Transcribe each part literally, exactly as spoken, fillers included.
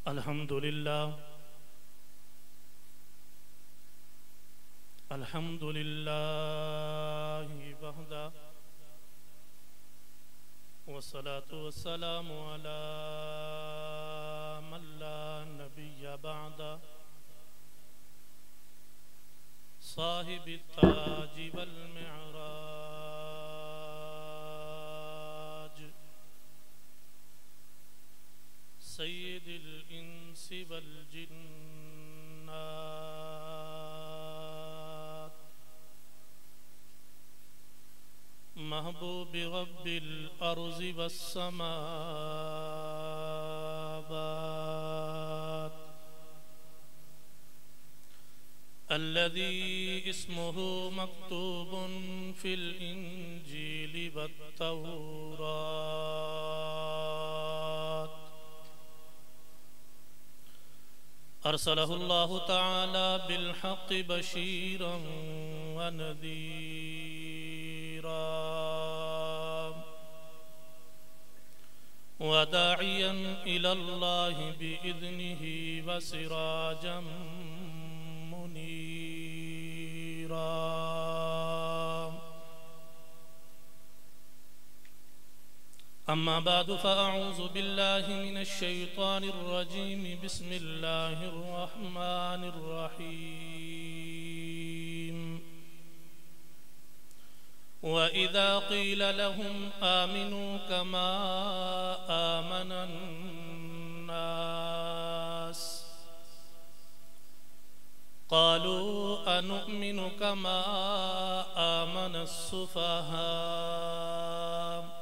الحمد للہ الحمد للہ وحدہ والصلاة والسلام علی من لا نبی بعد صاحب التاج والمعراج سید الانس والجنات محبوب رب الارض والسماوات الذي اسمه مكتوب في الإنجيل والتوراة أرسله الله تعالى بالحق بشيرا ونذيرا وداعيا إلى الله بإذنه وسراجا منيرا أما بعد فأعوذ بالله من الشيطان الرجيم بسم الله الرحمن الرحيم وإذا قيل لهم آمنوا كما آمن الناس قالوا أنؤمن كما آمن السفهاء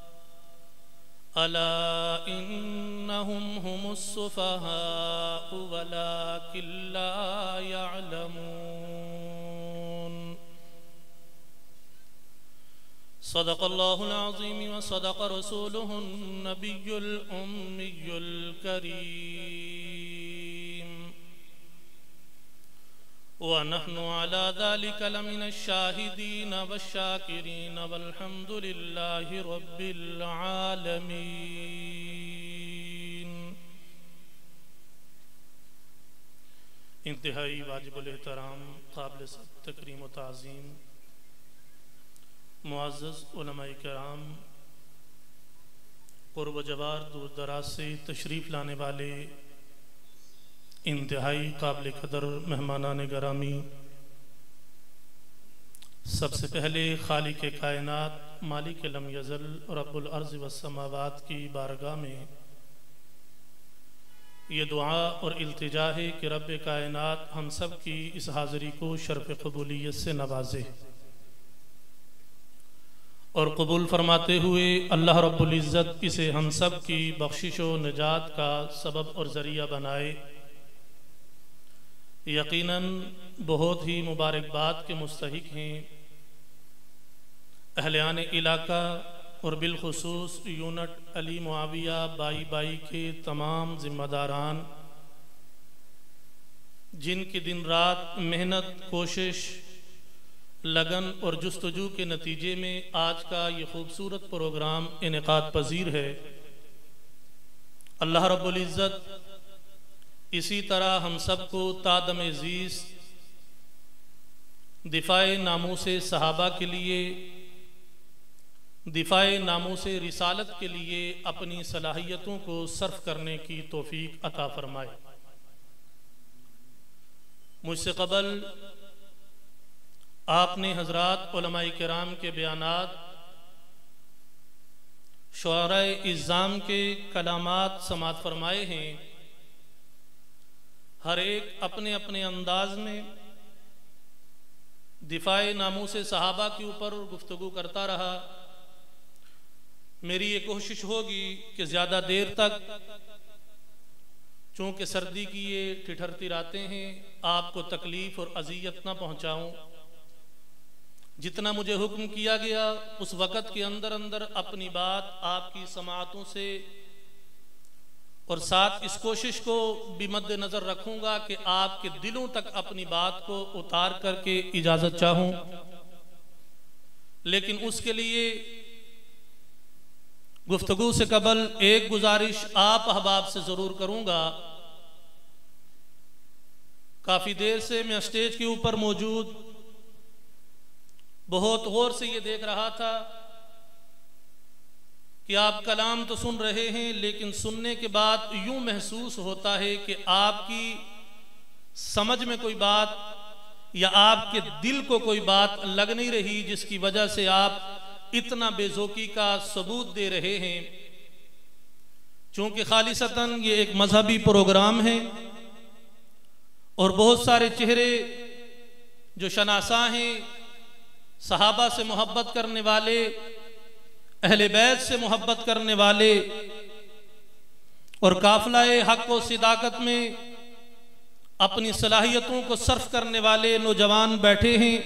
ألا إنهم هم السفهاء ولكن لا يعلمون صدق الله العظيم وصدق رسوله النبي الأمي الكريم ونحن على ذلك لمن الشاهدين والشاكرين والحمد لله رب العالمين. انتہائی واجب الاحترام قابل تکریم و تعظیم معزز علماء کرام، قرب و جوار دور دراز سے تشریف لانے والے انتہائی قابل قدر مہمانان گرامی، سب سے پہلے خالق کائنات مالک لم یزل رب الارض والسماوات کی بارگاہ میں یہ دعا اور التجا ہے کہ رب کائنات ہم سب کی اس حاضری کو شرف قبولیت سے نوازے اور قبول فرماتے ہوئے اللہ رب العزت اسے ہم سب کی بخشش و نجات کا سبب اور ذریعہ بنائے. یقیناً بہت ہی مبارکباد کے مستحق ہیں اہلیان علاقہ اور بالخصوص یونٹ علی معاویہ بائی بائی کے تمام ذمہ داران، جن کی دن رات محنت، کوشش، لگن اور جستجو کے نتیجے میں آج کا یہ خوبصورت پروگرام انعقاد پذیر ہے. اللہ رب العزت اسی طرح ہم سب کو تادم زیست دفاع ناموس صحابہ کے لیے، دفاع ناموس رسالت کے لیے اپنی صلاحیتوں کو صرف کرنے کی توفیق عطا فرمائے. مجھ سے قبل آپ نے حضرات علماء کرام کے بیانات، شعراء اعظام کے کلامات سماعت فرمائے ہیں. ہر ایک اپنے اپنے انداز میں دفاع ناموس صحابہ کے اوپر گفتگو کرتا رہا. میری یہ کوشش ہوگی کہ زیادہ دیر تک، چونکہ سردی کی یہ ٹھٹھرتی راتیں ہیں، آپ کو تکلیف اور اذیت نہ پہنچاؤں. جتنا مجھے حکم کیا گیا اس وقت کے اندر اندر اپنی بات آپ کی سماعتوں سے اور ساتھ اس کوشش کو بھی مد نظر رکھوں گا کہ آپ کے دلوں تک اپنی بات کو اتار کر کے اجازت چاہوں. لیکن اس کے لیے گفتگو سے قبل ایک گزارش آپ احباب سے ضرور کروں گا کافی دیر سے میں اسٹیج کے اوپر موجود بہت غور سے یہ دیکھ رہا تھا کہ آپ کلام تو سن رہے ہیں، لیکن سننے کے بعد یوں محسوس ہوتا ہے کہ آپ کی سمجھ میں کوئی بات یا آپ کے دل کو کوئی بات لگ نہیں رہی، جس کی وجہ سے آپ اتنا بے ذوقی کا ثبوت دے رہے ہیں۔ چونکہ خالصتاً یہ ایک مذہبی پروگرام ہے اور بہت سارے چہرے جو شناساں ہیں، صحابہ سے محبت کرنے والے، اہل بیت سے محبت کرنے والے اور قافلہ حق و صداقت میں اپنی صلاحیتوں کو صرف کرنے والے نوجوان بیٹھے ہیں۔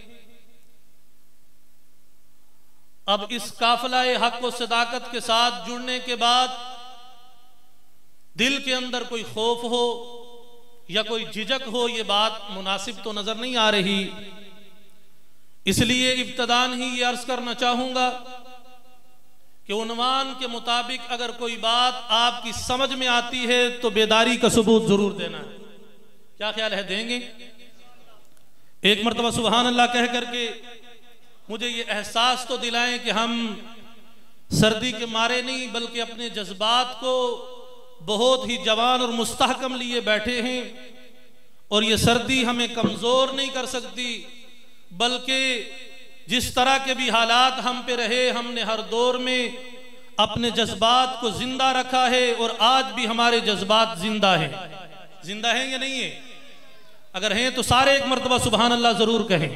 اب اس قافلہ حق و صداقت کے ساتھ جڑنے کے بعد دل کے اندر کوئی خوف ہو یا کوئی جھجک ہو، یہ بات مناسب تو نظر نہیں آ رہی۔ اس لیے ابتداءً ہی یہ عرض کرنا چاہوں گا کہ عنوان کے مطابق اگر کوئی بات آپ کی سمجھ میں آتی ہے تو بیداری کا ثبوت ضرور دینا ہے۔ کیا خیال ہے، دیں گے؟ ایک مرتبہ سبحان اللہ کہہ کر کے مجھے یہ احساس تو دلائیں کہ ہم سردی کے مارے نہیں بلکہ اپنے جذبات کو بہت ہی جوان اور مستحکم لیے بیٹھے ہیں، اور یہ سردی ہمیں کمزور نہیں کر سکتی، بلکہ جس طرح کے بھی حالات ہم پہ رہے، ہم نے ہر دور میں اپنے جذبات کو زندہ رکھا ہے، اور آج بھی ہمارے جذبات زندہ ہیں۔ زندہ ہیں یا نہیں ہیں؟ اگر ہیں تو سارے ایک مرتبہ سبحان اللہ ضرور کہیں۔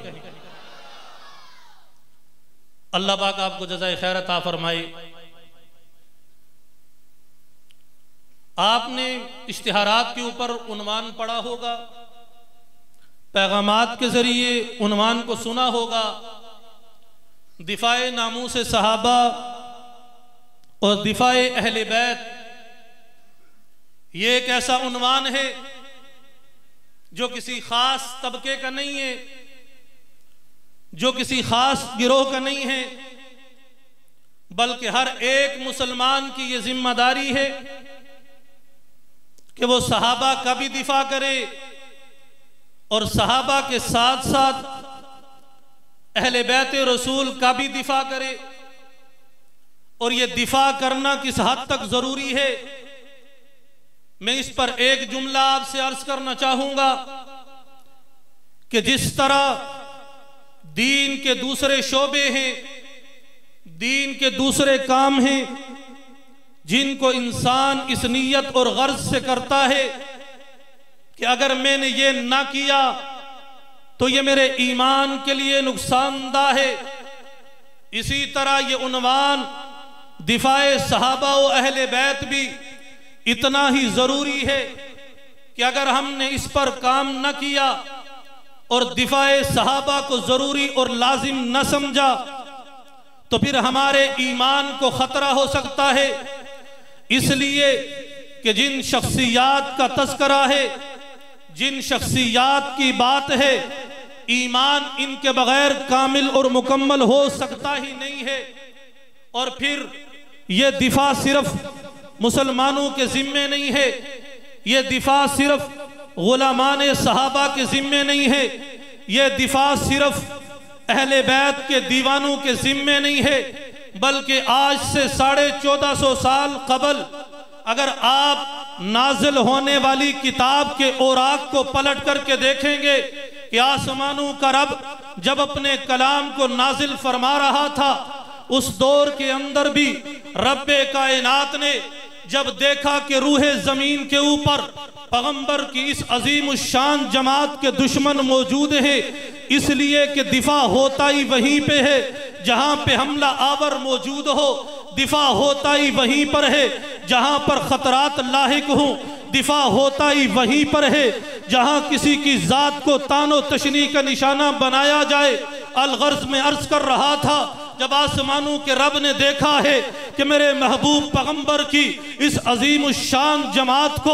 اللہ پاک آپ کو جزائے خیر عطا فرمائے۔ آپ نے اشتہارات کے اوپر عنوان پڑھا ہوگا، پیغامات کے ذریعے عنوان کو سنا ہوگا، دفاع ناموس صحابہ اور دفاع اہل بیت۔ یہ ایک ایسا عنوان ہے جو کسی خاص طبقے کا نہیں ہے، جو کسی خاص گروہ کا نہیں ہے، بلکہ ہر ایک مسلمان کی یہ ذمہ داری ہے کہ وہ صحابہ کا بھی دفاع کرے اور صحابہ کے ساتھ ساتھ اہل بیت رسول کا بھی دفاع کرے۔ اور یہ دفاع کرنا کس حد تک ضروری ہے، میں اس پر ایک جملہ آپ سے عرض کرنا چاہوں گا کہ جس طرح دین کے دوسرے شعبے ہیں، دین کے دوسرے کام ہیں جن کو انسان اس نیت اور غرض سے کرتا ہے کہ اگر میں نے یہ نہ کیا تو یہ میرے ایمان کے لیے نقصان دہ ہے، اسی طرح یہ عنوان دفاع صحابہ و اہل بیت بھی اتنا ہی ضروری ہے کہ اگر ہم نے اس پر کام نہ کیا اور دفاع صحابہ کو ضروری اور لازم نہ سمجھا تو پھر ہمارے ایمان کو خطرہ ہو سکتا ہے۔ اس لیے کہ جن شخصیات کا تذکرہ ہے، جن شخصیات کی بات ہے، ایمان ان کے بغیر کامل اور مکمل ہو سکتا ہی نہیں ہے۔ اور پھر یہ دفاع صرف مسلمانوں کے ذمے نہیں ہے، یہ دفاع صرف غلامان صحابہ کے ذمے نہیں ہے، یہ دفاع صرف اہل بیت کے دیوانوں کے ذمے نہیں ہے، بلکہ آج سے ساڑھے چودہ سو سال قبل اگر آپ نازل ہونے والی کتاب کے اوراق کو پلٹ کر کے دیکھیں گے کہ آسمانوں کا رب جب اپنے کلام کو نازل فرما رہا تھا، اس دور کے اندر بھی رب کائنات نے جب دیکھا کہ روح زمین کے اوپر پیغمبر کی اس عظیم الشان جماعت کے دشمن موجود ہیں، اس لیے کہ دفاع ہوتا ہی وہیں پہ ہے جہاں پہ حملہ آور موجود ہو، دفاع ہوتا ہی وہیں پر ہے جہاں پر خطرات لاحق ہوں، دفاع ہوتا ہی وہیں پر ہے جہاں کسی کی ذات کو تان و تشنیع کا نشانہ بنایا جائے۔ الغرض میں عرض کر رہا تھا، جب آسمانوں کے رب نے دیکھا ہے کہ میرے محبوب پیغمبر کی اس عظیم الشان جماعت کو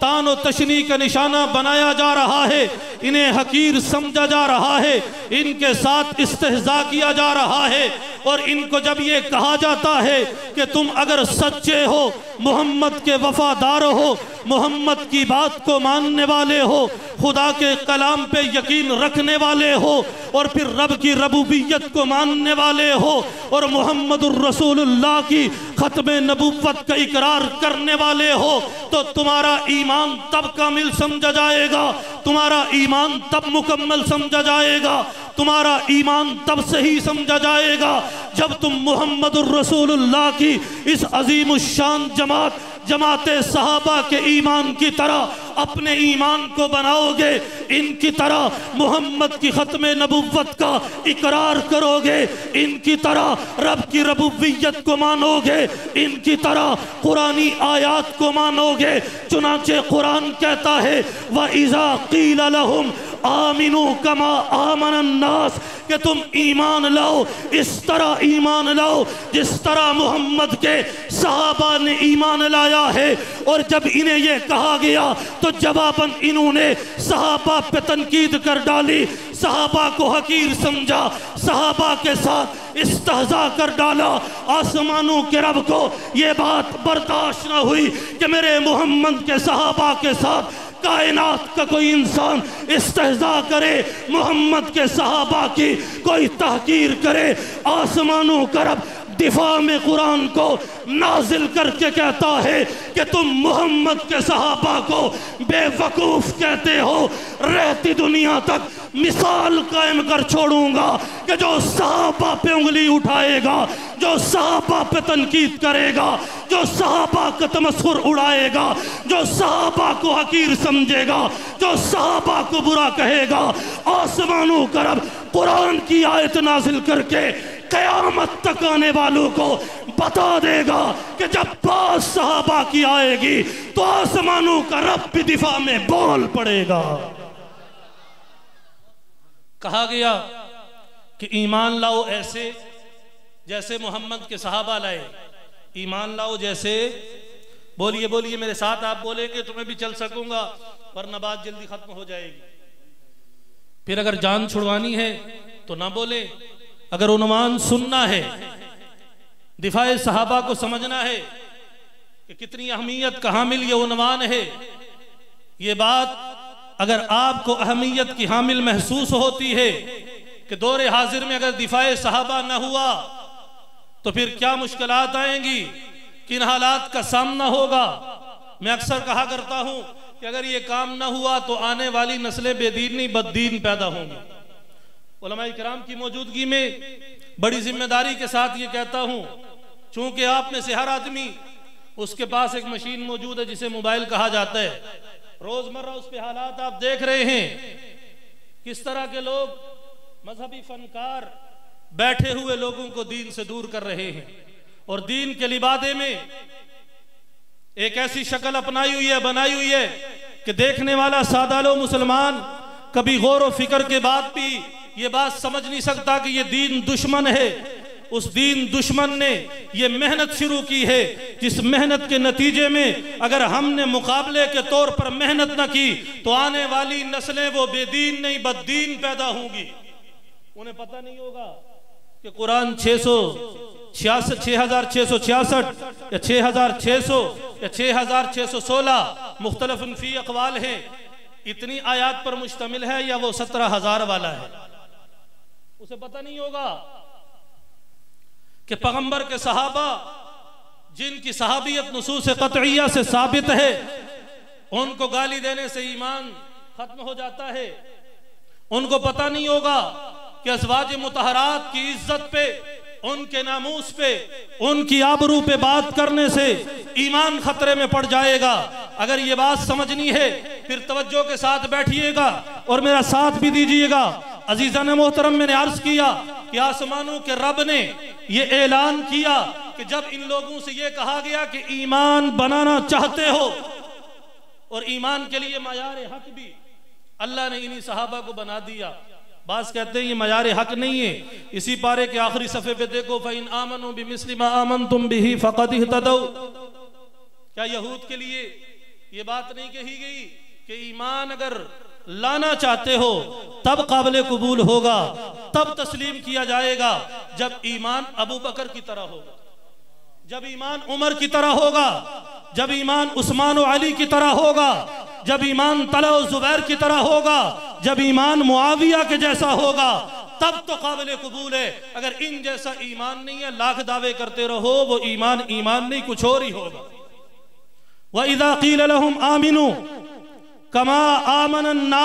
तान و तशनी का निशाना बनाया जा रहा है, इन्हें हकीर समझा जा रहा है, इनके साथ इस्तेहज़ा किया जा रहा है। और इनको जब ये कहा जाता है कि तुम अगर सच्चे हो, मोहम्मद के वफादार हो, मोहम्मद की बात को मानने वाले हो, खुदा के कलाम पे यकीन रखने वाले हो, और फिर रब की रबूबियत को मानने वाले हो, और मोहम्मदुर रसूलुल्लाह की ख़त्म नबुव्वत का इकरार करने वाले हो, तो तुम्हारा ईमान तब कामिल समझा जाएगा, तुम्हारा ईमान तब मुकम्मल समझा जाएगा, तुम्हारा ईमान तब सही समझा जाएगा जब तुम मुहम्मदुर रसूलुल्लाह की इस अजीम शान जमात जमाते सहाबा के ईमान की तरह अपने ईमान को बनाओगे, इनकी तरह मोहम्मद की ख़त्म नबुव्वत का इकरार करोगे, इनकी तरह रब की रबूबियत को मानोगे, इनकी तरह कुरानी आयात को मानोगे। चुनांचे कुरान कहता है व इज़ा क़ील लहुम आमिनू कमा आमन अन्नास, कि तुम ईमान लाओ, इस तरह ईमान लाओ जिस तरह मोहम्मद के सहाबा ने ईमान लाया है। और जब इन्हें यह कहा गया तो जवाबन इन्होंने सहाबा पे तनकीद कर डाली, सहाबा को हकीर समझा, सहाबा के साथ इस्तेहज़ा कर डाला। आसमानों के रब को ये बात बर्दाश्त न हुई कि मेरे मोहम्मद के सहाबा के साथ कायनात का कोई इंसान इस्तेहज़ा करे, मोहम्मद के सहाबा की कोई तहकीर करे। आसमानों का रब दिफा में कुरान को नाजिल करके कहता है कि तुम मोहम्मद के सहाबा को बेवकूफ़ कहते हो, रहती दुनिया तक मिसाल कायम कर छोड़ूंगा कि जो सहाबा पे उंगली उठाएगा, जो सहाबा पे तनकीद करेगा, जो सहाबा का तमस्खुर उड़ाएगा, जो सहाबा को हकीर समझेगा, जो सहाबा को बुरा कहेगा, आसमानों का रब कुरान की आयत नाजिल करके क़यामत तक आने वालों को बता देगा कि जब बात सहाबा की आएगी तो आसमानों का रब भी दिफा में बोल पड़ेगा। कहा गया कि ईमान लाओ ऐसे जैसे मोहम्मद के सहाबा लाए, ईमान लाओ जैसे, बोलिए बोलिए मेरे साथ, आप बोलेंगे तो मैं भी चल सकूंगा वरना बात जल्दी खत्म हो जाएगी। फिर अगर जान छुड़वानी है तो ना बोले, अगर उन्वान सुनना है, दिफाए सहाबा को समझना है कि कितनी अहमियत का हामिल ये उन्वान है, ये बात अगर आपको अहमियत की हामिल महसूस होती है कि दौरे हाजिर में अगर दिफाए सहाबा न हुआ तो फिर क्या मुश्किलात आएंगी, किन हालात का सामना होगा। मैं अक्सर कहा करता हूं कि अगर ये काम न हुआ तो आने वाली नस्लें बेदीन नहीं बददीन पैदा होंगी। उलमाए किराम की मौजूदगी में बड़ी जिम्मेदारी के साथ ये कहता हूं, चूंकि आप में से हर आदमी उसके पास एक मशीन मौजूद है जिसे मोबाइल कहा जाता है, रोजमर्रा उस पे हालात आप देख रहे हैं, किस तरह के लोग मजहबी फनकार बैठे हुए लोगों को दीन से दूर कर रहे हैं और दीन के लिबादे में एक ऐसी शक्ल अपनाई हुई है, बनाई हुई है कि देखने वाला सादालो मुसलमान कभी गौर व फिक्र के बाद भी ये बात समझ नहीं सकता कि ये दीन दुश्मन है। उस दीन दुश्मन ने ये मेहनत शुरू की है जिस मेहनत के नतीजे में अगर हमने मुकाबले के तौर पर मेहनत न की तो आने वाली नस्लें वो बेदीन नहीं बददीन पैदा होंगी। उन्हें पता नहीं होगा कि कुरान छह सौ छियासठ छह हजार छह सौ छियासठ या छह हजार छह सौ या छह हजार छह सौ सोलह मुख्तलिफ फी अक़वाल हैं, इतनी आयात पर मुश्तमिल है या वो सत्रह हजार वाला है। उसे पता नहीं होगा कि पैगंबर के सहाबा जिनकी सहाबियत नुसूस क़तइया से साबित है, उनको गाली देने से ईमान खत्म हो जाता है। उनको पता नहीं होगा कि अज़वाज मुतहरात की इज्जत पे, उनके नामूस पे, उनकी आबरू पे बात करने से ईमान खतरे में पड़ जाएगा। अगर ये बात समझनी है फिर तवज्जो के साथ बैठिएगा और मेरा साथ भी दीजिएगा। अजीज़ान मोहतरम, मैंने अर्ज किया कि आसमानों के रब ने ये ऐलान किया कि जब इन लोगों से ये कहा गया कि ईमान बनाना चाहते हो और ईमान के लिए मयार हक भी अल्लाह ने इन्हीं सहाबा को बना दिया। बास कहते हैं ये मयार हक नहीं है। इसी पारे के आखिरी सफ़े पे देखो, फ़इन आमनू बिमिस्लि मा आमनतुम बिही फ़क़द इहतदौ। क्या यहूद के लिए یہ بات نہیں کہی گئی کہ ایمان اگر لانا چاہتے ہو تب قابل قبول ہوگا، تب تسلیم کیا جائے گا جب ایمان ابو بکر کی طرح ہوگا، جب ایمان عمر کی طرح ہوگا، جب ایمان عثمان و علی کی طرح ہوگا، جب ایمان طلحہ و زبیر کی طرح ہوگا، جب ایمان معاویہ کے جیسا ہوگا، تب تو قابل قبول ہے۔ اگر ان جیسا ایمان نہیں ہے، لاکھ دعوے کرتے رہو، وہ ایمان ایمان نہیں، کچھ اور ہی ہوگا۔ وَإِذَا قِيلَ لَهُمْ آمِنُوا كَمَا آمَنَ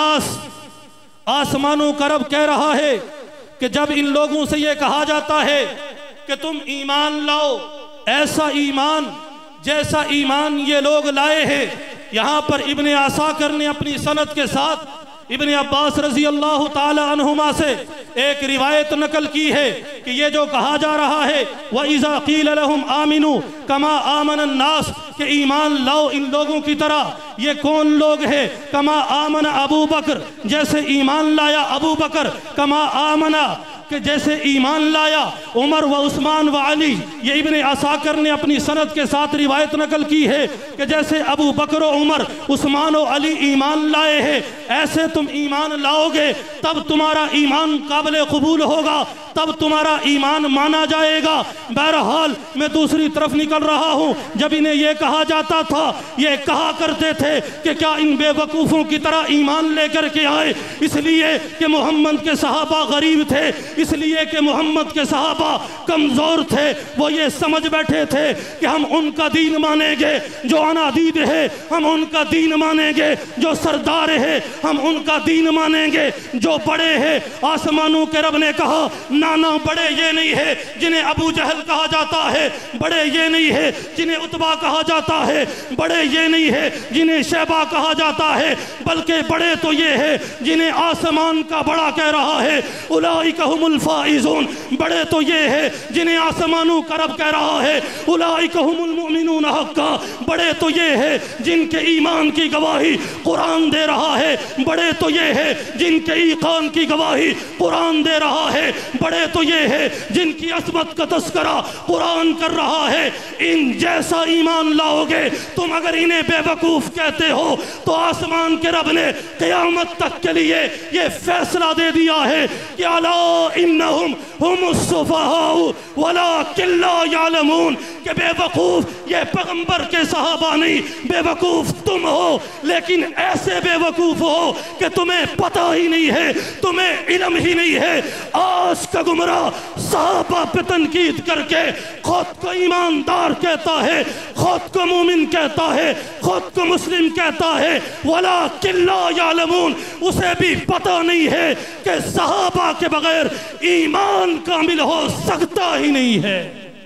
النَّاسِ، آسمانوں کا رب کہہ رہا ہے کہ جب ان لوگوں سے یہ کہا جاتا ہے کہ تم ایمان لاؤ، ایسا ایمان جیسا ایمان یہ لوگ لائے ہیں۔ یہاں پر ابن عساکر نے اپنی سند کے ساتھ ابن عباس رضی اللہ تعالی عنہما سے ایک روایت نقل کی ہے کہ یہ جو کہا جا رہا ہے وَإِذَا قِيلَ لَهُمْ آمِنُوا كَمَا آمَنَ النَّاسِ، کہ ایمان لاؤ ان لوگوں کی طرح، یہ کون لوگ ہیں؟ کما آمن ابو بکر، جیسے ایمان لایا ابو بکر، کما آمنا، کہ جیسے ایمان لایا عمر و عثمان و علی۔ یہ ابن عساکر نے اپنی سند کے ساتھ روایت نقل کی ہے کہ جیسے ابو بکر و عمر عثمان و علی ایمان لائے ہیں، ایسے تم ایمان لاؤ گے، تب تمہارا ایمان قابل قبول ہوگا، تب تمہارا ایمان مانا جائے گا۔ بہرحال میں دوسری طرف نکل رہا ہوں، جب انہیں یہ کہا جاتا تھا، یہ کہا کرتے تھے کہ کیا ان بے وقوفوں کی طرح ایمان لے کر کے آئے، اس لیے کہ محمد کے صحابہ غریب تھے، اس لیے کہ محمد کے صحابہ کمزور تھے، وہ یہ سمجھ بیٹھے تھے کہ ہم ان کا دین مانیں گے جو انادید ہے، ہم ان کا دین مانیں گے جو سردار ہے، ہم ان کا دین مانیں گے جو بڑے ہیں۔ آسمانوں کے رب نے کہا نانا، بڑے یہ نہیں ہے جنہیں ابو جہل کہا جاتا ہے، بڑے یہ نہیں ہے جنہیں عتبہ کہا جاتا ہے، بڑے یہ نہیں ہے جنہیں شیبہ کہا جاتا ہے، بلکہ بڑے تو یہ ہے جنہیں آسمان کا بڑا کہہ رہا ہے، اولئک هم الفائزون، بڑے تو یہ ہے جنہیں آسمانوں کا رب کہہ رہا ہے، اولئک هم المؤمنون حقا، بڑے تو یہ ہے جن کے ایمان کی گواہی قرآن دے رہا ہے، بڑے تو یہ ہے جن کے ایقان کی گواہی قرآن دے رہا ہے، بڑے تو یہ ہے جن کی عظمت کا تذکرہ قرآن کر رہا ہے۔ ان جیسا ایمان لاؤ گے تم، اگر انہیں بے وقوف کہتے ہو تو آسمان کے رب نے قیامت تک کے لیے یہ فیصلہ دے دیا ہے کہ الا انہم ہم السفہاء ولکن لا یعلمون، کہ بے وقوف یہ پیغمبر کے صحابہ نہیں، بے وقوف تم ہو، لیکن ایسے بے وقوف ہو کہ تمہیں پتہ ہی نہیں ہے، تمہیں علم ہی نہیں ہے۔ آج کا گمراہ صحابہ پہ تنقید کر کے خود کو ایماندار کہتا ہے، خود کو مومن کہتا ہے، خود کو مسلم کہتا ہے، وَلَكِنْ لَا يَعْلَمُونَ، اسے بھی پتہ نہیں ہے کہ صحابہ کے بغیر ایمان کامل ہو سکتا ہی نہیں ہے۔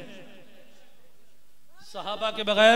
صحابہ کے بغیر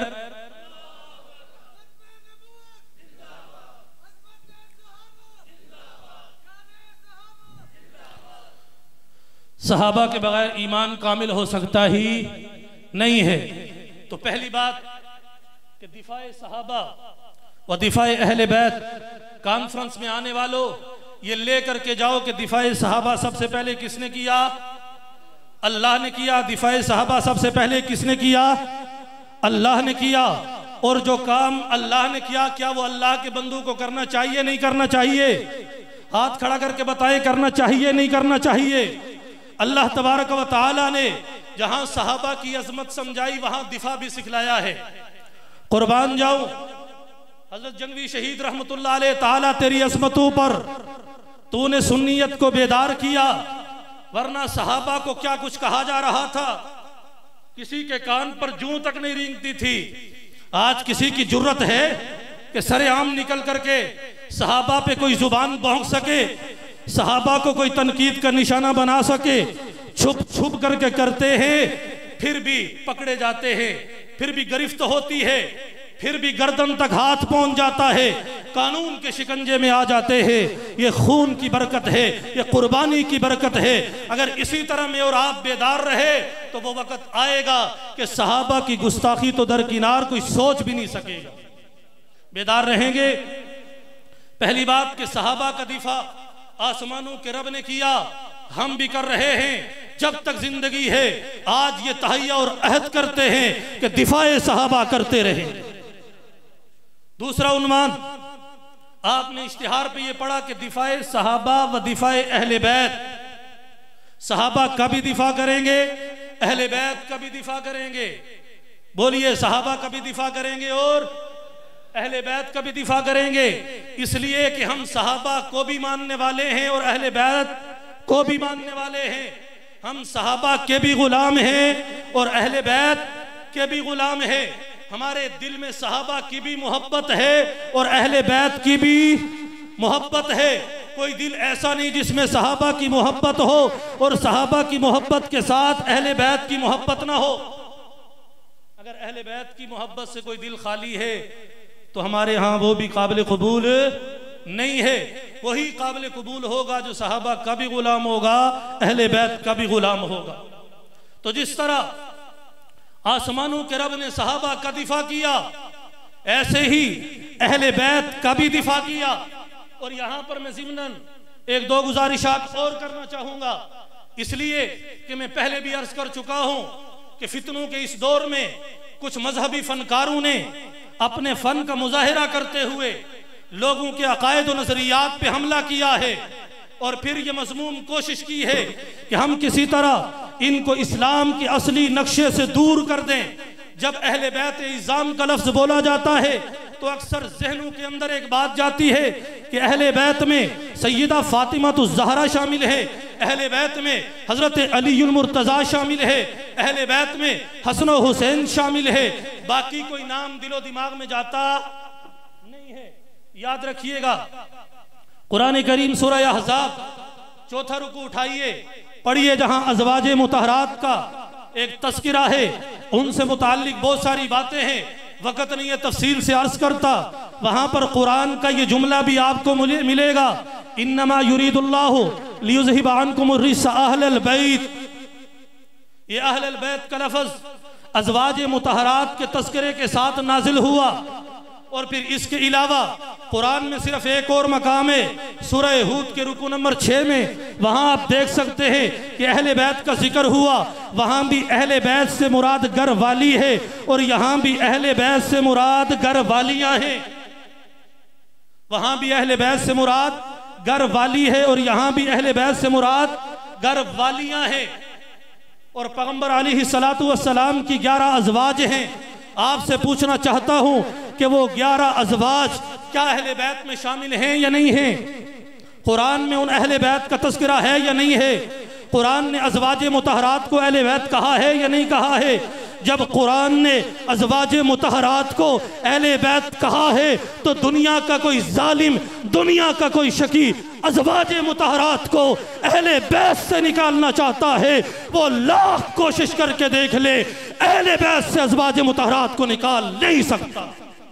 صحابہ کے بغیر ایمان کامل ہو سکتا ہی نہیں ہے۔ تو پہلی بات کہ دفاع صحابہ و دفاع اہل بیت، کانفرنس میں آنے والوں یہ لے کر کے جاؤ کہ دفاع صحابہ سب سے پہلے کس نے کیا؟ اللہ نے کیا۔ دفاع صحابہ سب سے پہلے کس نے کیا؟ اللہ نے کیا۔ اور جو کام اللہ نے کیا، کیا وہ اللہ کے بندوں کو کرنا چاہیے نہیں کرنا چاہیے؟ ہاتھ کھڑا کر کے بتائیں، کرنا چاہیے نہیں کرنا چاہیے؟ اللہ تبارک و تعالی نے جہاں صحابہ کی عظمت سمجھائی وہاں دفاع بھی سکھلایا ہے۔ قربان جاؤں حضرت جنگوی شہید رحمت اللہ علیہ، تعالیٰ تیری عظمتوں پر تو نے سنیت کو بیدار کیا، ورنہ صحابہ کو کیا کچھ کہا جا رہا تھا، کسی کے کان پر جوں تک نہیں رینگتی تھی۔ آج کسی کی جرت ہے کہ سر عام نکل کر کے صحابہ پہ کوئی زبان بھونک سکے، صحابہ کو کوئی تنقید کا نشانہ بنا سکے؟ چھپ چھپ کر کے کرتے ہیں، پھر بھی پکڑے جاتے ہیں، پھر بھی گرفت ہوتی ہے، پھر بھی گردن تک ہاتھ پہنچ جاتا ہے، قانون کے شکنجے میں آ جاتے ہیں۔ یہ خون کی برکت ہے، یہ قربانی کی برکت ہے۔ اگر اسی طرح میں اور آپ بیدار رہے تو وہ وقت آئے گا کہ صحابہ کی گستاخی تو درکنار کوئی سوچ بھی نہیں سکے گا۔ بیدار رہیں گے۔ پہلی بات کہ صحابہ کا دفاع آسمانوں کے رب نے کیا، ہم بھی کر رہے ہیں جب تک زندگی ہے۔ آج یہ تہیہ اور عہد کرتے ہیں کہ دفاع صحابہ کرتے رہیں۔ دوسرا عنوان آپ نے اشتہار پہ یہ پڑھا کہ دفاع صحابہ و دفاع اہل بیت، صحابہ کا بھی دفاع کریں گے، اہل بیت کا بھی دفاع کریں گے. بولیے صحابہ کا بھی دفاع کریں گے اور اہل بیت کا بھی دفاع کریں گے، اس لیے کہ ہم صحابہ کو بھی ماننے والے ہیں اور اہل بیت کو بھی ماننے والے ہیں. ہم صحابہ کے بھی غلام ہیں اور اہل بیت کے بھی غلام ہیں. ہمارے دل میں صحابہ کی بھی محبت ہے اور اہل بیت کی بھی محبت ہے. کوئی دل ایسا نہیں جس میں صحابہ کی محبت ہو اور صحابہ کی محبت کے ساتھ اہل بیت کی محبت نہ ہو. اگر اہل بیت کی محبت سے کوئی دل خالی ہے تو ہمارے ہاں وہ بھی قابل قبول نہیں ہے. وہی قابل قبول ہوگا جو صحابہ کا بھی غلام ہوگا، اہل بیت کا بھی غلام ہوگا. تو جس طرح آسمانوں کے رب نے صحابہ کا دفاع کیا، ایسے ہی اہل بیت کا بھی دفاع کیا. اور یہاں پر میں ضمناً ایک دو گزارشات اور کرنا چاہوں گا، اس لیے کہ میں پہلے بھی عرض کر چکا ہوں کہ فتنوں کے اس دور میں کچھ مذہبی فنکاروں نے اپنے فن کا مظاہرہ کرتے ہوئے لوگوں کے عقائد و نظریات پہ حملہ کیا ہے اور پھر یہ مذموم کوشش کی ہے کہ ہم کسی طرح ان کو اسلام کی اصلی نقشے سے دور کر دیں. جب اہل بیت اعظام کا لفظ بولا جاتا ہے تو اکثر ذہنوں کے اندر ایک بات جاتی ہے کہ اہل بیت میں سیدہ فاطمہ الزہرا شامل ہے، اہل بیت میں حضرت علی المرتضیٰ شامل ہے، اہل بیت میں حسن و حسین شامل ہے، باقی کوئی نام دل و دماغ میں جاتا نہیں ہے. یاد رکھیے گا قرآن کریم سورہ احزاب چوتھا رکوع اٹھائیے، پڑھیے، جہاں ازواج مطہرات کا ایک تذکرہ ہے، ان سے متعلق بہت ساری باتیں ہیں، وقت نہیں ہے تفصیل سے عرض کرتا. وہاں پر قرآن کا یہ جملہ بھی آپ کو ملے گا، انما یرید اللہ لیذہب عنکم الرجس اہل البیت. یہ اہل البیت کا لفظ ازواج مطہرات کے تذکرے کے ساتھ نازل ہوا. اور پھر اس کے علاوہ قرآن میں صرف ایک اور مقام ہے، سورہ ہود کے رکوع نمبر چھ میں، وہاں آپ دیکھ سکتے ہیں کہ اہل بیت کا ذکر ہوا. وہاں بھی اہل بیت سے مراد گھر والی ہے اور یہاں بھی اہل بیت سے مراد گھر والیاں ہیں. وہاں بھی اہل بیت سے مراد گھر والی ہے اور یہاں بھی اہل بیت سے مراد گھر والیاں ہیں. اور پیغمبر علیہ الصلوۃ والسلام کی گیارہ ازواج ہیں. آپ سے پوچھنا چاہتا ہوں کہ وہ گیارہ ازواج کیا اہل بیت میں شامل ہیں یا نہیں ہیں؟ قرآن میں ان اہل بیت کا تذکرہ ہے یا نہیں ہے؟ قرآن نے ازواج مطہرات کو اہل بیت کہا ہے یا نہیں کہا ہے؟ جب قرآن نے ازواج مطہرات کو اہل بیت کہا ہے تو دنیا کا کوئی ظالم، دنیا کا کوئی شقی ازواج مطہرات کو اہل بیت سے نکالنا چاہتا ہے، وہ لاکھ کوشش کر کے دیکھ لے، اہل بیت سے ازواج مطہرات کو نکال نہیں سکتا.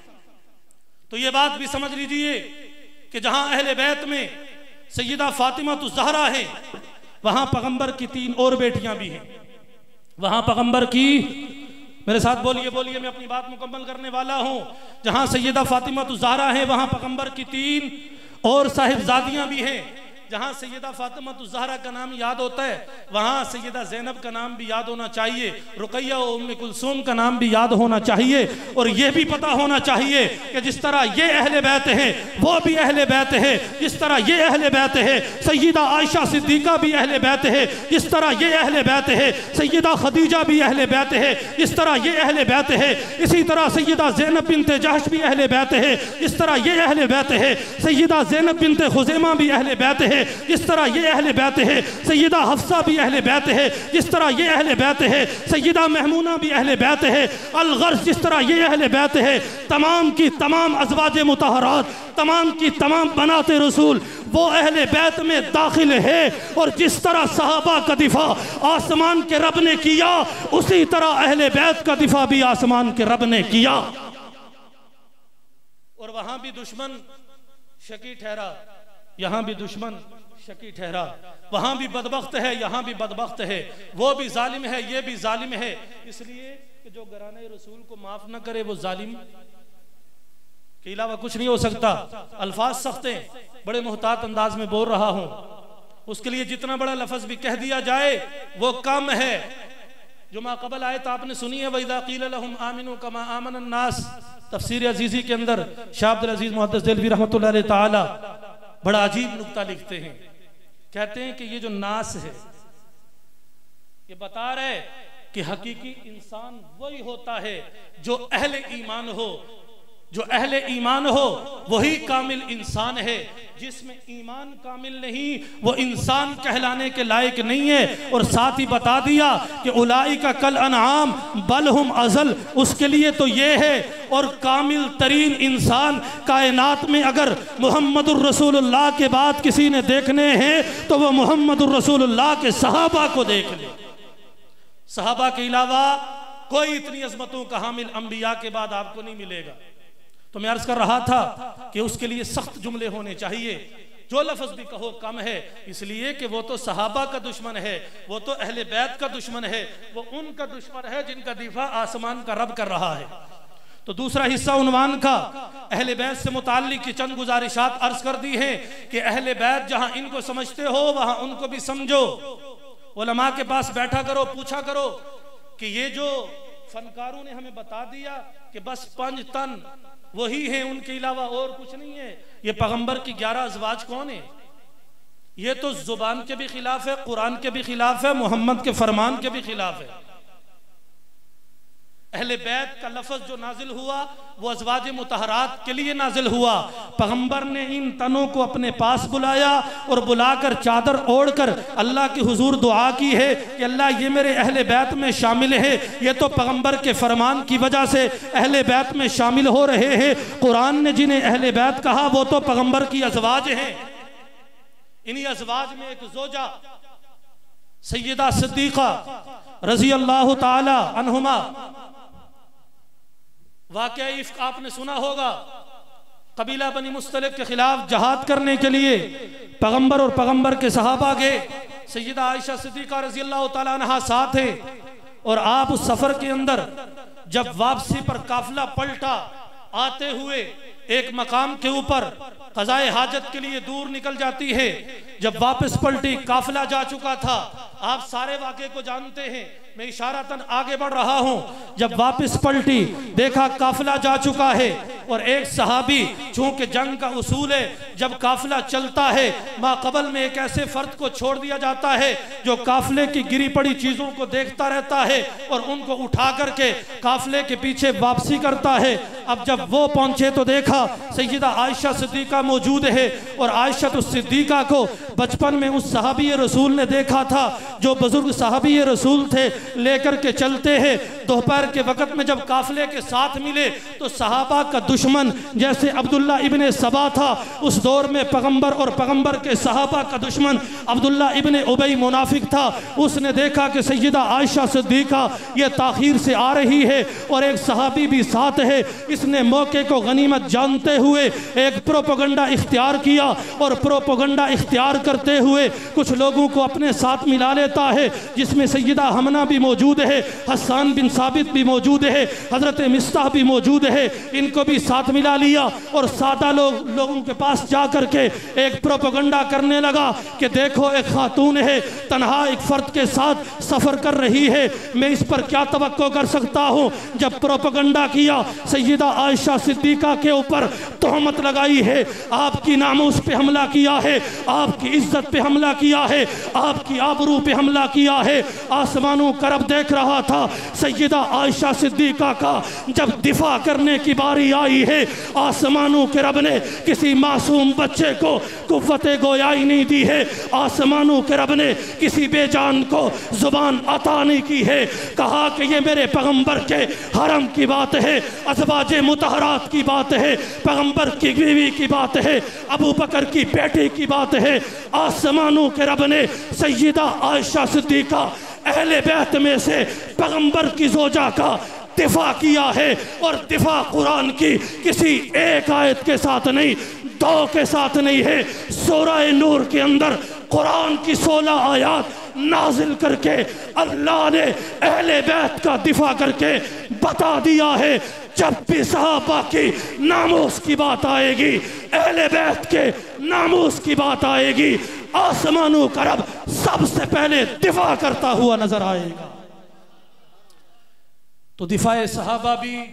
تو یہ بات بھی سمجھ لیجئے کہ جہاں اہل بیت میں سیدہ فاطمہ الزہرا ہیں، وہاں پیغمبر کی تین اور بیٹیاں بھی ہیں. وہاں پیغمبر کی، میرے ساتھ بولیے بولیے میں اپنی بات مکمل کرنے والا ہوں، جہاں سیدہ فاطمہ الزہرا ہیں وہاں پیغمبر کی تین اور صاحبزادیاں بھی ہیں. جہاں سیدہ فاطمہ الزہرا کا نام یاد ہوتا ہے وہاں سیدہ زینب کا نام بھی یاد ہونا چاہیے، رقیہ و ام کلثوم کا نام بھی یاد ہونا چاہیے. اور یہ بھی پتا ہونا چاہیے کہ جس طرح یہ اہل بیت ہیں وہ بھی اہل بیت ہے، جس طرح یہ اہل بیت ہے سیدہ عائشہ صدیقہ بھی اہل بیت ہے، جس طرح یہ اہل بیت ہے سیدہ خدیجہ بھی اہل بیت ہے، جس طرح یہ اہل بیت ہے اسی طرح سیدہ زینب بنت جحش بھی اہل بیت ہے، جس طرح یہ اہل بیت ہے سیدہ زینب بنت خزیمہ بھی اہل بیت ہے، جس طرح یہ اہل بیت ہے سیدہ حفصہ بھی اہل بیت ہے، جس طرح یہ اہل بیت ہے سیدہ محمونہ بھی اہل بیت ہے. الغرض جس طرح یہ اہل بیت ہے تمام کی تمام ازواج مطہرات، تمام کی تمام بنات رسول وہ اہل بیت میں داخل ہے. اور جس طرح صحابہ کا دفاع آسمان کے رب نے کیا اسی طرح اہل بیت کا دفاع بھی آسمان کے رب نے کیا. اور وہاں بھی دشمن شقی ٹھہرا، یہاں بھی دشمن شقی ٹھہرا، وہاں بھی بدبخت ہے یہاں بھی بدبخت ہے، وہ بھی ظالم ہے یہ بھی ظالم ہے. اس لیے کہ جو گرانے رسول کو معاف نہ کرے وہ ظالم کے علاوہ کچھ نہیں ہو سکتا. الفاظ سخت ہیں، بڑے محتاط انداز میں بول رہا ہوں، اس کے لیے جتنا بڑا لفظ بھی کہہ دیا جائے وہ کم ہے. جو ما قبل آیت آپ نے سنی ہے وَإِذَا قِيلَ لَهُمْ آمِنُوا كَمَا آمَنَ النَّاسِ تفسیر عزیزی کے اندر شاہ عبدالعزیز محدث دہلوی رحمۃ اللہ علیہ تعالی بڑا عجیب نکتہ لکھتے ہیں. کہتے ہیں کہ یہ جو ناس ہے یہ بتا رہے کہ حقیقی انسان وہی ہوتا ہے جو اہل ایمان ہو. جو اہل ایمان ہو وہی کامل انسان ہے. جس میں ایمان کامل نہیں وہ انسان کہلانے کے لائق نہیں ہے. اور ساتھ ہی بتا دیا کہ اولئک کل انعام بل ہم اضل. اس کے لیے تو یہ ہے. اور کامل ترین انسان کائنات میں اگر محمد الرسول اللہ کے بعد کسی نے دیکھنے ہیں تو وہ محمد الرسول اللہ کے صحابہ کو دیکھ لے. صحابہ کے علاوہ کوئی اتنی عظمتوں کا حامل انبیاء کے بعد آپ کو نہیں ملے گا. تو میں عرض کر رہا تھا کہ اس کے لیے سخت جملے ہونے چاہیے. جو لفظ بھی کہو کم ہے، اس لیے کہ وہ تو صحابہ کا دشمن ہے، وہ تو اہل بیت کا دشمن ہے، وہ ان کا دشمن ہے جن کا دفاع آسمان کا رب کر رہا ہے. تو دوسرا حصہ عنوان کا اہل بیت سے متعلق کی چند گزارشات عرض کر دی ہیں کہ اہل بیت جہاں ان کو سمجھتے ہو وہاں ان کو بھی سمجھو. علماء کے پاس بیٹھا کرو، پوچھا کرو کہ یہ جو فنکاروں نے ہمیں بتا دیا کہ بس پنج تن وہی ہیں، ان کے علاوہ اور کچھ نہیں ہے، یہ پیغمبر کی گیارہ ازواج کون ہیں؟ یہ تو زبان کے بھی خلاف ہے، قرآن کے بھی خلاف ہے، محمد کے فرمان کے بھی خلاف ہے. اہل بیت کا لفظ جو نازل ہوا وہ ازواج مطہرات کے لیے نازل ہوا. پیغمبر نے ان تنوں کو اپنے پاس بلایا اور بلا کر چادر اوڑھ کر اللہ کی حضور دعا کی ہے کہ اللہ یہ میرے اہل بیت میں شامل ہے. یہ تو پیغمبر کے فرمان کی وجہ سے اہل بیت میں شامل ہو رہے ہیں. قرآن نے جنہیں اہل بیت کہا وہ تو پیغمبر کی ازواج ہیں. انہی ازواج میں ایک زوجہ سیدہ صدیقہ رضی اللہ تعالی عنہما. واقعہ افک آپ نے سنا ہوگا. قبیلہ بنی مستلق کے خلاف جہاد کرنے کے لیے پیغمبر اور پیغمبر کے صحابہ گئے. سیدہ عائشہ صدیقہ رضی اللہ تعالیٰ عنہ ساتھ ہیں. اور آپ اس سفر کے اندر جب واپسی پر قافلہ پلٹا آتے ہوئے ایک مقام کے اوپر قضائے حاجت کے لیے دور نکل جاتی ہے. جب واپس پلٹی قافلہ جا چکا تھا. آپ سارے واقعے کو جانتے ہیں، میں اشارتاً آگے بڑھ رہا ہوں. جب واپس پلٹی دیکھا قافلہ جا چکا ہے اور ایک صحابی، چونکہ جنگ کا اصول ہے جب قافلہ چلتا ہے ما قبل میں ایک ایسے فرد کو چھوڑ دیا جاتا ہے جو قافلے کی گری پڑی چیزوں کو دیکھتا رہتا ہے اور ان کو اٹھا کر کے قافلے کے پیچھے واپسی کرتا ہے. اب جب وہ پہنچے تو دیکھا سیدہ عائشہ صدیقہ موجود ہے. اور عائشہ صدیقہ کو بچپن میں اس صحابی رسول نے دیکھا تھا جو بزرگ صحابی رسول تھے، لے کر کے چلتے ہیں. دوپہر کے وقت میں جب قافلے کے ساتھ ملے تو صحابہ کا دشمن جیسے عبداللہ ابن سبا تھا، اس دور میں پیغمبر اور پیغمبر کے صحابہ کا دشمن عبداللہ ابن ابی منافق تھا. اس نے دیکھا کہ سیدہ عائشہ صدیقہ یہ تاخیر سے آ رہی ہے اور ایک صحابی بھی ساتھ ہے. اس نے موقع کو غنیمت جانتے ہوئے ایک پروپیگنڈا اختیار کیا اور پروپیگنڈا اختیار کرتے ہوئے کچھ لوگوں کو اپنے ساتھ ملا لیتا ہے، جس میں سیدہ حمنہ بھی موجود ہے، حسان بن ثابت بھی موجود ہے، حضرت مصطح بھی موجود ہے. ان کو بھی ساتھ ملا لیا اور سادہ لوگ لوگوں کے پاس جا کر کے ایک پروپیگنڈا کرنے لگا کہ دیکھو ایک خاتون ہے، تنہا ایک فرد کے ساتھ سفر کر رہی ہے، میں اس پر کیا توقع کر سکتا ہوں. جب پروپیگنڈا کیا سیدہ عائشہ صدیقہ کے اوپر تہمت لگائی ہے، آپ کی ناموس پہ حملہ کیا ہے، آپ کی عزت پہ حملہ کیا ہے، آپ کی آبرو پہ حملہ کیا ہے. آسمانوں کا رب دیکھ رہا تھا. سیدہ عائشہ صدیقہ کا جب دفاع کرنے کی باری آئی ہے، آسمانوں کے رب نے کسی معصوم بچے کو قوت گویائی نہیں دی ہے. آسمانوں کے رب نے کسی بے جان کو زبان عطا نہیں کی ہے. کہا کہ یہ میرے پیغمبر کے حرم کی بات ہے، ازواج مطہرات کی بات ہے، پیغمبر کی بیوی کی بات ہے، ابو بکر کی بیٹی کی بات ہے. آسمانوں کے رب نے سیدہ عائشہ صدیقہ اہل بیت میں سے پیغمبر کی زوجہ کا دفاع کیا ہے. اور دفاع قرآن کی کسی ایک آیت کے ساتھ نہیں، دو کے ساتھ نہیں ہے. سورہ نور کے اندر قرآن کی سولہ آیات نازل کر کے اللہ نے اہل بیت کا دفاع کر کے بتا دیا ہے جب بھی صحابہ کی ناموس کی بات آئے گی، اہل بیت کے ناموس کی بات آئے گی، آسمانوں کا رب سب سے پہلے دفاع کرتا ہوا نظر آئے گا. تو دفاع صحابہ بھی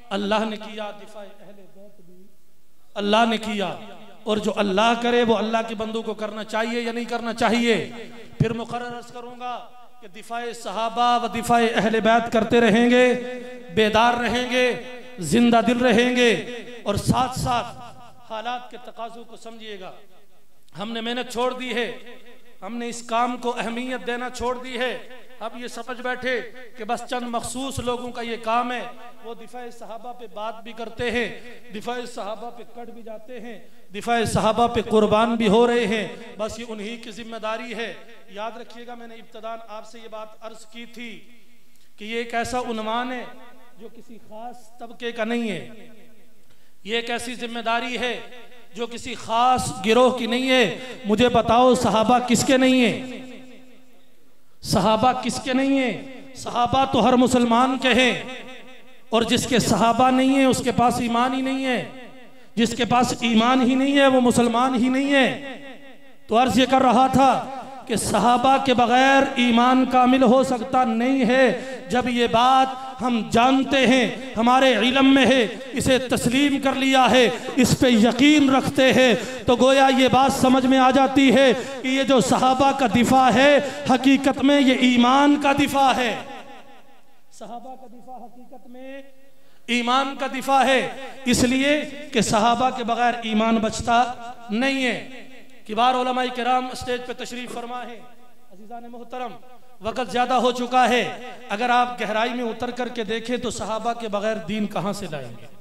اللہ نے کیا، دفاع اہل بیت بھی اللہ نے کیا، اور جو اللہ کرے وہ اللہ کے بندوں کو کرنا چاہیے یا نہیں کرنا چاہیے؟ پھر مقرر عرض کروں گا کہ دفاع صحابہ و دفاع اہل بیت کرتے رہیں گے، بیدار رہیں گے، زندہ دل رہیں گے، اور ساتھ ساتھ حالات کے تقاضوں کو سمجھیے گا۔ ہم نے محنت چھوڑ دی ہے، ہم نے اس کام کو اہمیت دینا چھوڑ دی ہے۔ اب یہ سمجھ بیٹھے کہ بس چند مخصوص لوگوں کا یہ کام ہے، وہ دفاع صحابہ پہ بات بھی کرتے ہیں، دفاع صحابہ پہ کٹ بھی جاتے ہیں، دفاع صحابہ پہ قربان بھی ہو رہے ہیں، بس یہ انہی کی ذمہ داری ہے۔ یاد رکھیے گا، میں نے ابتداً آپ سے یہ بات عرض کی تھی کہ یہ ایک ایسا عنوان ہے جو کسی خاص طبقے کا نہیں ہے، یہ ایک ایسی ذمہ داری ہے جو کسی خاص گروہ کی نہیں ہے۔ مجھے بتاؤ صحابہ کس کے نہیں ہیں؟ صحابہ کس کے نہیں ہیں؟ صحابہ تو ہر مسلمان کے ہیں، اور جس کے صحابہ نہیں ہیں اس کے پاس ایمان ہی نہیں ہے، جس کے پاس ایمان ہی نہیں ہے وہ مسلمان ہی نہیں ہے۔ تو عرض یہ کر رہا تھا کہ صحابہ کے بغیر ایمان کامل ہو سکتا نہیں ہے۔ جب یہ بات ہم جانتے ہیں، ہمارے علم میں ہے، اسے تسلیم کر لیا ہے، اس پہ یقین رکھتے ہیں، تو گویا یہ بات سمجھ میں آ جاتی ہے کہ یہ جو صحابہ کا دفاع ہے حقیقت میں یہ ایمان کا دفاع ہے۔ صحابہ کا دفاع حقیقت میں ایمان کا دفاع ہے، اس لیے کہ صحابہ کے بغیر ایمان بچتا نہیں ہے۔ کبار علماء کرام اسٹیج پہ تشریف فرما ہے۔ عزیزان محترم، وقت زیادہ ہو چکا ہے، اگر آپ گہرائی میں اتر کر کے دیکھیں تو صحابہ کے بغیر دین کہاں سے لائیں گے؟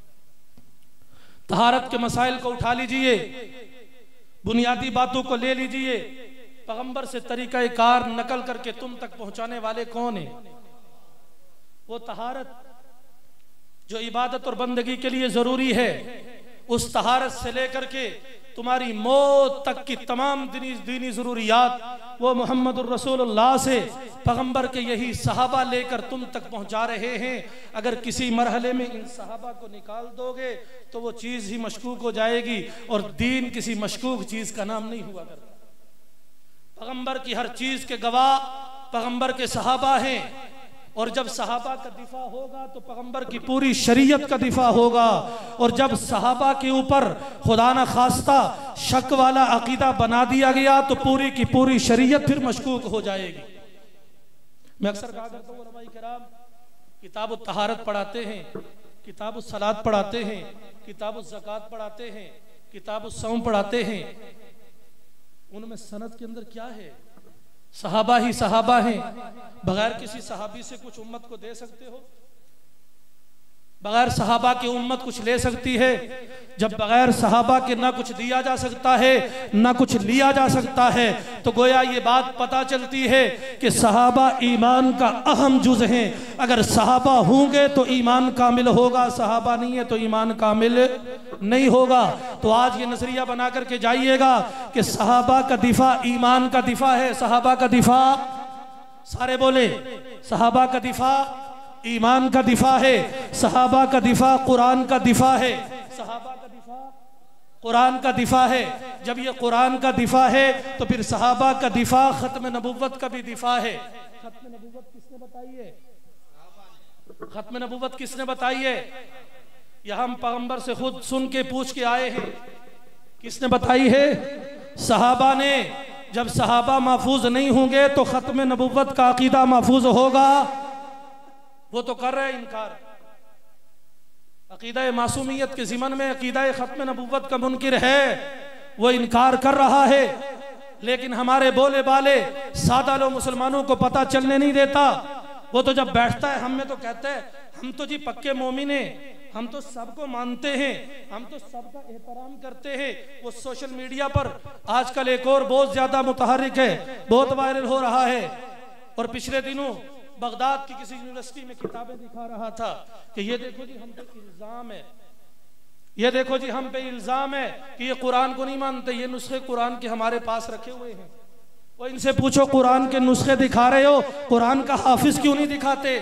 طہارت کے مسائل کو اٹھا لیجئے، بنیادی باتوں کو لے لیجئے، پیغمبر سے طریقہ کار نقل کر کے تم تک پہنچانے والے کون ہیں؟ وہ طہارت جو عبادت اور بندگی کے لیے ضروری ہے، اس طہارت سے لے کر کے تمہاری موت تک کی تمام دینی دینی ضروریات وہ محمد الرسول اللہ سے پیغمبر کے یہی صحابہ لے کر تم تک پہنچا رہے ہیں۔ اگر کسی مرحلے میں ان صحابہ کو نکال دو گے تو وہ چیز ہی مشکوک ہو جائے گی، اور دین کسی مشکوک چیز کا نام نہیں ہوا کرتا۔ پیغمبر کی ہر چیز کے گواہ پیغمبر کے صحابہ ہیں، اور جب صحابہ کا دفاع ہوگا تو پیغمبر کی پوری شریعت کا دفاع ہوگا، اور جب صحابہ کے اوپر خدا نہ خواستہ شک والا عقیدہ بنا دیا گیا تو پوری کی پوری شریعت پھر مشکوک ہو جائے گی۔ میں اکثر کہا کرتا ہوں علماء کرام کتاب الطہارت پڑھاتے ہیں، کتاب الصلاۃ پڑھاتے ہیں، کتاب الزکوٰۃ پڑھاتے ہیں، کتاب الصوم پڑھاتے ہیں، ان میں سند کے اندر کیا ہے؟ صحابہ ہی صحابہ ہیں۔ بغیر کسی صحابی سے کچھ امت کو دے سکتے ہو؟ بغیر صحابہ کی امت کچھ لے سکتی ہے؟ جب بغیر صحابہ کے نہ کچھ دیا جا سکتا ہے نہ کچھ لیا جا سکتا ہے تو گویا یہ بات پتہ چلتی ہے کہ صحابہ ایمان کا اہم جز ہیں۔ اگر صحابہ ہوں گے تو ایمان کامل ہوگا، صحابہ نہیں ہے تو ایمان کامل نہیں ہوگا۔ تو آج یہ نظریہ بنا کر کے جائیے گا کہ صحابہ کا دفاع ایمان کا دفاع ہے، صحابہ کا دفاع، سارے بولے، صحابہ کا دفاع ایمان کا دفاع ہے، صحابہ کا دفاع قرآن کا دفاع ہے، صحابہ کا دفاع قرآن کا دفاع ہے۔ جب یہ قرآن کا دفاع ہے تو پھر صحابہ کا دفاع ختم نبوت کا بھی دفاع ہے۔ ختم نبوت کس نے بتائی ہے؟ ختم نبوت کس نے بتائی ہے؟ یہ ہم پیغمبر سے خود سن کے پوچھ کے آئے ہیں۔ کس نے بتائی ہے؟ صحابہ نے۔ جب صحابہ محفوظ نہیں ہوں گے تو ختم نبوت کا عقیدہ محفوظ ہوگا؟ وہ تو کر رہے انکار۔ عقیدہ معصومیت کے ضمن میں عقیدہ ختم نبوت کا منکر ہے، وہ انکار کر رہا ہے، لیکن ہمارے بولے بالے سادہ لوگ مسلمانوں کو پتہ چلنے نہیں دیتا۔ وہ تو جب بیٹھتا ہے ہم میں تو کہتا ہے ہم تو جی پکے مومن ہیں، ہم تو سب کو مانتے ہیں، ہم تو سب کا احترام کرتے ہیں۔ وہ سوشل میڈیا پر آج کل ایک اور بہت زیادہ متحرک ہے، بہت وائرل ہو رہا ہے، اور پچھلے دنوں بغداد کی کسی یونیورسٹی میں کتابیں دکھا رہا تھا کہ یہ دیکھو جی ہم پہ الزام ہے، یہ دیکھو جی ہم پہ الزام ہے کہ یہ قرآن کو نہیں مانتے، یہ نسخے قرآن کے ہمارے پاس رکھے ہوئے ہیں۔ وہ ان سے پوچھو قرآن کے نسخے دکھا رہے ہو، قرآن کا حافظ کیوں نہیں دکھاتے؟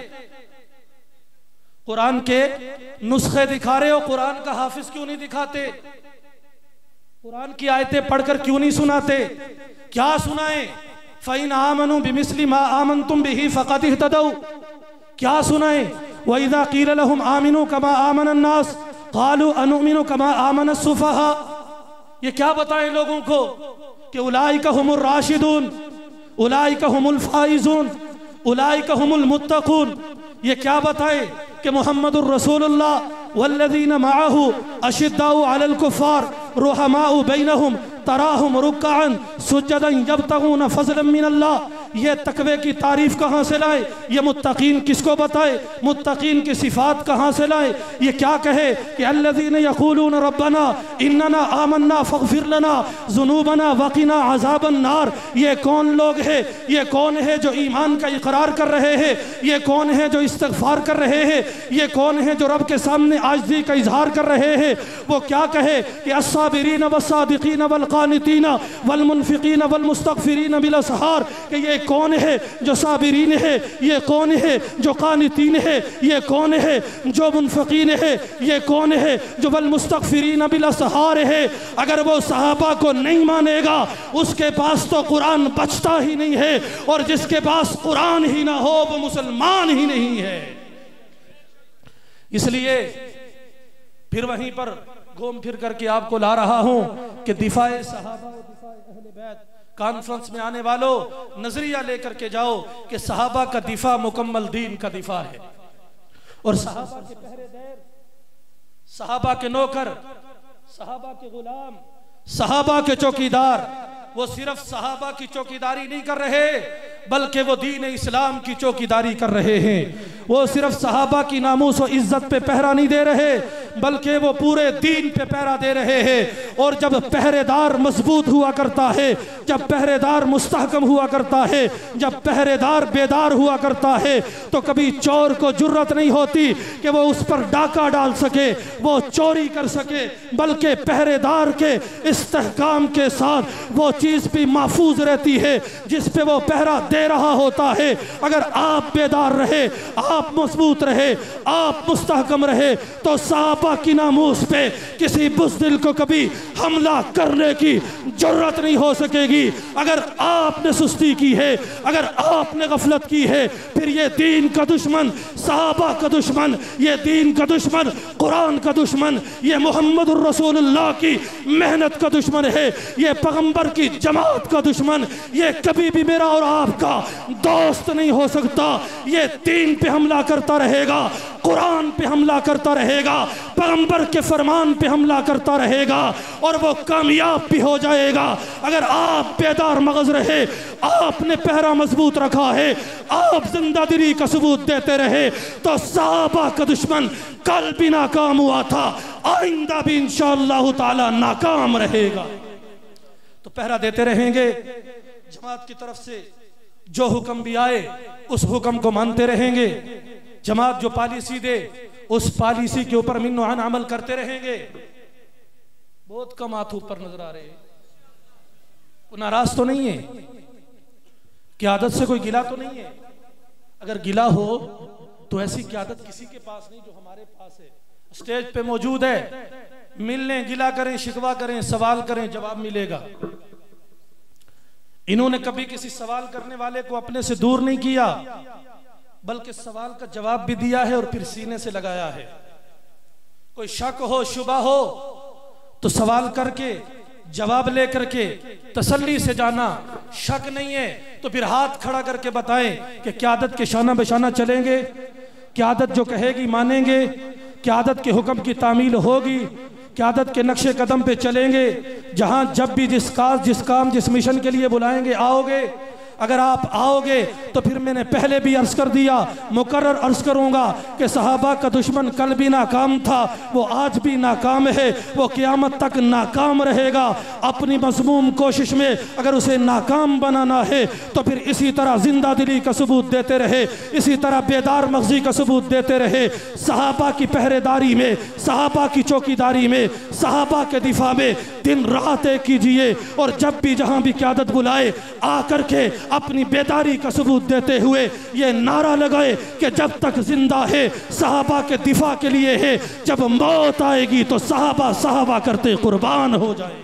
قرآن کے نسخے دکھا رہے ہو، قرآن کا حافظ کیوں نہیں دکھاتے؟ قرآن کی آیتیں پڑھ کر کیوں نہیں سناتے؟ کیا سنائیں؟ فَإِنْ آمَنُوا بِمِثْلِ مَا آمَنْتُمْ بِهِ فَقَدْ اهْتَدَوْا، کیا سنائیں؟ وَإِذَا قِيلَ لَهُمْ آمِنُوا كَمَا آمَنَ النَّاسِ قَالُوا أَنُؤْمِنُ كَمَا آمَنَ السُّفَهَاءُ۔ یہ کیا بتائیں لوگوں کو کہ اولئک هم الراشدون، اولئک هم الفائزون، اولئک هم المتقون۔ یہ کیا بتائیں کہ محمد الرسول اللہ والذین معه اشداء علی الکفار رحماء بینہم تراہم رکعا سجدا یبتغون فضلا من اللہ۔ یہ تقوی کی تعریف کہاں سے لائے؟ یہ متقین کس کو بتائے؟ متقین کی صفات کہاں سے لائے؟ یہ کیا کہے کہ الذین یقولون ربنا اننا آمنا فاغفر لنا ذنوبنا وقنا عذاب النار۔ یہ کون لوگ ہیں؟ یہ کون ہے جو ایمان کا اقرار کر رہے ہیں؟ یہ کون ہے جو استغفار کر رہے ہیں؟ یہ کون ہے جو رب کے سامنے عاجزی کا اظہار کر رہے ہیں؟ وہ کیا کہے کہ الصابرین والصادقین والقانتین والمنفقین والمستغفرین بالاسحار، کہ یہ کون ہے جو صابرین ہے؟ یہ کون ہے جو قانتین ہے؟ یہ کون ہے جو منفقین ہے؟ یہ کون ہے جو والمستغفرین بالاسحار ہے؟ اگر وہ صحابہ کو نہیں مانے گا اس کے پاس تو قرآن بچتا ہی نہیں ہے، اور جس کے پاس قرآن ہی نہ ہو وہ مسلمان ہی نہیں ہے۔ اس لیے پھر وہیں پر گھوم پھر کر کے آپ کو لا رہا ہوں کہ دفاع صحابہ و دفاع اہل بیت، کانفرنس میں آنے والوں نظریہ لے کر کے جاؤ کہ صحابہ کا دفاع مکمل دین کا دفاع ہے، اور صحابہ کے پہرے دار، صحابہ کے نوکر، صحابہ کے غلام، صحابہ کے چوکیدار، وہ صرف صحابہ کی چوکیداری نہیں کر رہے بلکہ وہ دین اسلام کی چوکیداری کر رہے ہیں۔ وہ صرف صحابہ کی ناموس و عزت پہ پہرا نہیں دے رہے بلکہ وہ پورے دین پہ پہرا دے رہے ہیں۔ اور جب پہرے دار مضبوط ہوا کرتا ہے، جب پہرے دار مستحکم ہوا کرتا ہے، جب پہرے دار بیدار ہوا کرتا ہے، تو کبھی چور کو جرت نہیں ہوتی کہ وہ اس پر ڈاکہ ڈال سکے، وہ چوری کر سکے، بلکہ پہرے دار کے استحکام کے ساتھ وہ چیز بھی محفوظ رہتی ہے جس پہ وہ پہرا دے رہا ہوتا ہے۔ اگر آپ بیدار رہے، آپ مضبوط رہے، آپ مستحکم رہے، تو صحابہ کی ناموس پہ کسی بزدل کو کبھی حملہ کرنے کی جرت نہیں ہو سکے گی۔ اگر آپ نے سستی کی ہے، اگر آپ نے غفلت کی ہے، پھر یہ دین کا دشمن، صحابہ کا دشمن، یہ دین کا دشمن، قرآن کا دشمن، یہ محمد الرسول اللہ کی محنت کا دشمن ہے، یہ پیغمبر کی جماعت کا دشمن، یہ کبھی بھی میرا اور آپ کا دوست نہیں ہو سکتا۔ یہ دین پہ حملہ کرتا رہے گا، قرآن پہ حملہ کرتا رہے گا، پیغمبر کے فرمان پہ حملہ کرتا رہے گا، اور وہ کامیاب بھی ہو جائے گا۔ اگر آپ بیدار مغز رہے، آپ نے پہرا مضبوط رکھا ہے، آپ زندہ دلی کا ثبوت دیتے رہے، تو صحابہ کا دشمن کل بھی ناکام ہوا تھا، آئندہ بھی انشاءاللہ تعالی ناکام رہے گا۔ تو پہرا دیتے رہیں گے، جماعت کی طرف سے جو حکم بھی آئے اس حکم کو مانتے رہیں گے، جماعت جو پالیسی دے اس پالیسی کے اوپر من و عن عمل کرتے رہیں گے۔ بہت کم ہاتھ اوپر نظر آ رہے ہیں، کوئی ناراض تو نہیں ہے؟ قیادت سے کوئی گلہ تو نہیں ہے؟ اگر گلہ ہو تو ایسی قیادت کسی کے پاس نہیں جو ہمارے پاس ہے، اسٹیج پہ موجود ہے، مل لیں، گلہ کریں، شکوہ کریں، سوال کریں، جواب ملے گا۔ انہوں نے کبھی کسی سوال کرنے والے کو اپنے سے دور نہیں کیا بلکہ سوال کا جواب بھی دیا ہے اور پھر سینے سے لگایا ہے۔ کوئی شک ہو، شبہ ہو تو سوال کر کے جواب لے کر کے تسلی سے جانا، شک نہیں ہے تو پھر ہاتھ کھڑا کر کے بتائیں کہ قیادت کے شانہ بشانہ چلیں گے، قیادت جو کہے گی مانیں گے، قیادت کے حکم کی تعمیل ہوگی، قیادت کے نقش قدم پہ چلیں گے، جہاں جب بھی جس کاز جس کام جس مشن کے لیے بلائیں گے آؤ گے۔ اگر آپ آؤ گے تو پھر میں نے پہلے بھی عرض کر دیا، مقرر عرض کروں گا کہ صحابہ کا دشمن کل بھی ناکام تھا، وہ آج بھی ناکام ہے، وہ قیامت تک ناکام رہے گا۔ اپنی مذموم کوشش میں اگر اسے ناکام بنانا ہے تو پھر اسی طرح زندہ دلی کا ثبوت دیتے رہے، اسی طرح بیدار مغزی کا ثبوت دیتے رہے، صحابہ کی پہرے داری میں، صحابہ کی چوکی داری میں، صحابہ کے دفاع میں دن رات ایک کیجئے، اور جب بھی جہاں بھی قیادت بلائے آ کر کے اپنی بیداری کا ثبوت دیتے ہوئے یہ نعرہ لگائے کہ جب تک زندہ ہے صحابہ کے دفاع کے لیے ہے، جب موت آئے گی تو صحابہ صحابہ کرتے قربان ہو جائے۔